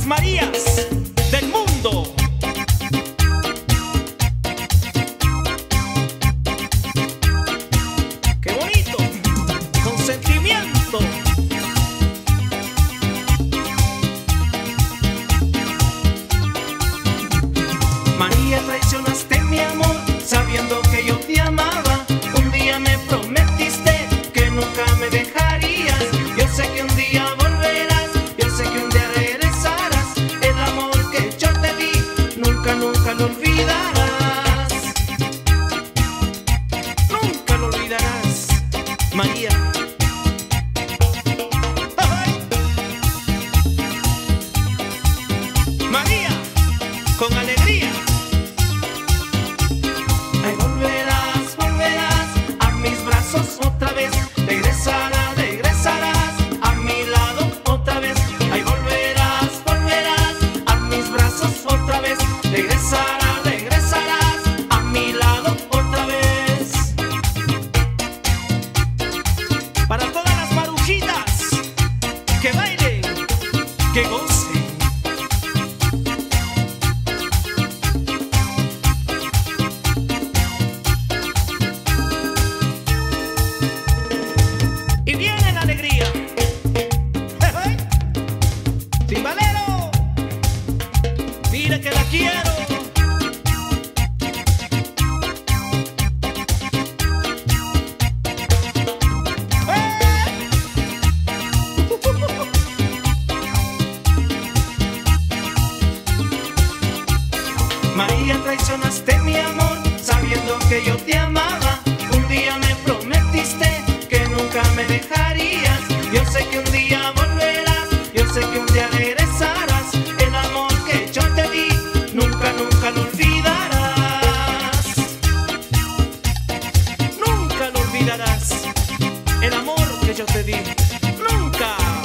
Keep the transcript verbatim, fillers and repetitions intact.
Marías del mundo. ¡Qué bonito! Con sentimiento. María, traicionaste mi amor, sabiendo que yo te amaba. Un día me prometiste que nunca me dejarías. Yo sé que un día volverás, yo sé que un día regresarás. El amor que yo te di, nunca, nunca lo olvidarás. Nunca lo olvidarás, María. María, con alegría. Ay, volverás, volverás a mis brazos otra vez. Regresarás, regresarás a mi lado otra vez. Ay, volverás, volverás a mis brazos otra vez. Regresarás, regresarás a mi lado otra vez. Para todas las marujitas que bailen, que gocen. Y viene la alegría. ¡Timbalero! Mira que la quiero. María, traicionaste mi amor, sabiendo que yo te amaba. Un día me prometiste que nunca me dejarías. Yo sé que un día volverás, yo sé que un día regresarás. El amor que yo te di, nunca, nunca lo olvidarás. Nunca lo olvidarás. El amor que yo te di, nunca.